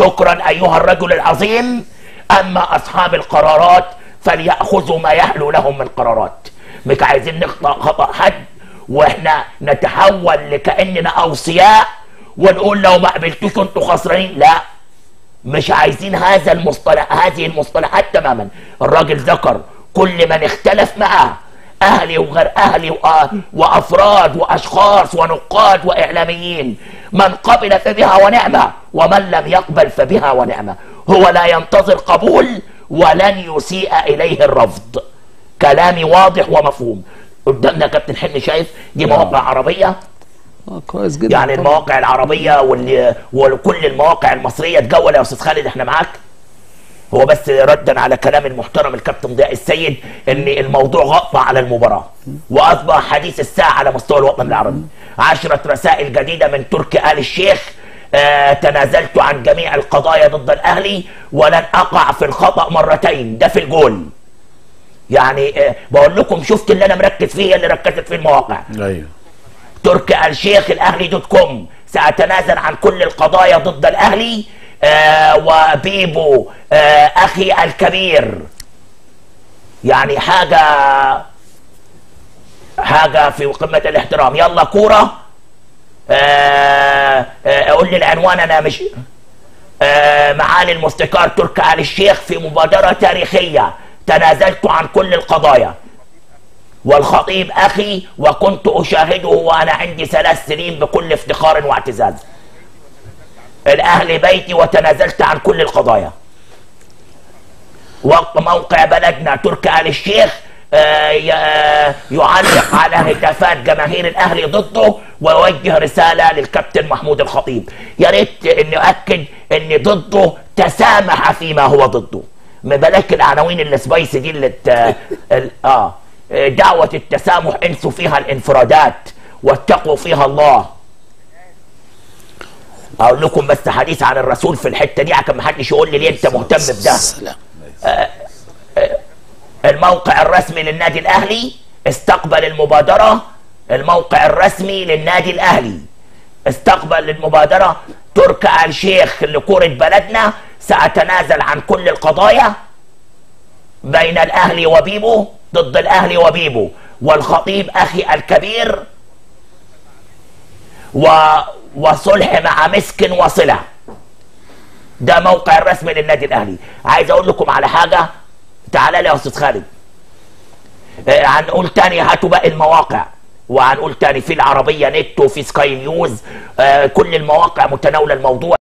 شكرا ايها الرجل العظيم. اما اصحاب القرارات فليأخذوا ما يحلو لهم من قرارات. مش عايزين نخطأ خطأ حد واحنا نتحول لكأننا اوصياء ونقول لو ما قبلتوش انتوا خسرانين. لا، مش عايزين هذا المصطلح، هذه المصطلحات تماما. الراجل ذكر كل من اختلف معه، اهلي وغير اهلي وافراد واشخاص ونقاد واعلاميين. من قبل فبها ونعمه، ومن لم يقبل فبها ونعمه. هو لا ينتظر قبول ولن يسيء اليه الرفض. كلامي واضح ومفهوم. قدامنا كابتن حلمي شايف دي مواقع عربيه كويس جدا. يعني المواقع العربيه وكل المواقع المصريه تجول. يا استاذ خالد احنا معاك. هو بس ردا على كلام المحترم الكابتن ضياء السيد ان الموضوع غطى على المباراه واصبح حديث الساعه على مستوى الوطن العربي. 10 رسائل جديده من تركي آل الشيخ. تنازلت عن جميع القضايا ضد الاهلي ولن اقع في الخطا مرتين. ده في الجول. يعني بقول لكم شفت اللي انا مركز فيه اللي ركزت فيه المواقع. ايوه. تركي آل الشيخ الاهلي.com سأتنازل عن كل القضايا ضد الاهلي. وبيبو اخي الكبير. يعني حاجه في قمه الاحترام. يلا كوره. قول لي العنوان. انا مش معالي المستشار تركي آل الشيخ في مبادره تاريخيه. تنازلت عن كل القضايا. والخطيب اخي وكنت اشاهده وانا عندي 3 سنين بكل افتخار واعتزاز. الاهلي بيتي وتنازلت عن كل القضايا. موقع بلدنا تركي آل الشيخ يعلق على هتافات جماهير الاهلي ضده ويوجه رساله للكابتن محمود الخطيب. يا ريت اني اؤكد ان ضده تسامح فيما هو ضده. ما بالك العناوين السبايسي دي اللي دعوه التسامح انسوا فيها الانفرادات واتقوا فيها الله. اقول لكم بس حديث عن الرسول في الحته دي عشان ما حدش يقول لي ليه انت مهتم بده. الموقع الرسمي للنادي الاهلي استقبل المبادره. الموقع الرسمي للنادي الاهلي استقبل المبادره. تركي آل الشيخ لكرة بلدنا سأتنازل عن كل القضايا بين الاهلي وبيبو ضد الاهلي وبيبو والخطيب اخي الكبير وصلح مع مسكن وصلة. ده موقع الرسمي للنادي الاهلي. عايز اقول لكم على حاجه. تعالى لي يا استاذ خالد. هنقول تاني هاتوا باقي المواقع وهنقول تاني في العربيه نت وفي سكاي نيوز. كل المواقع متناوله الموضوع.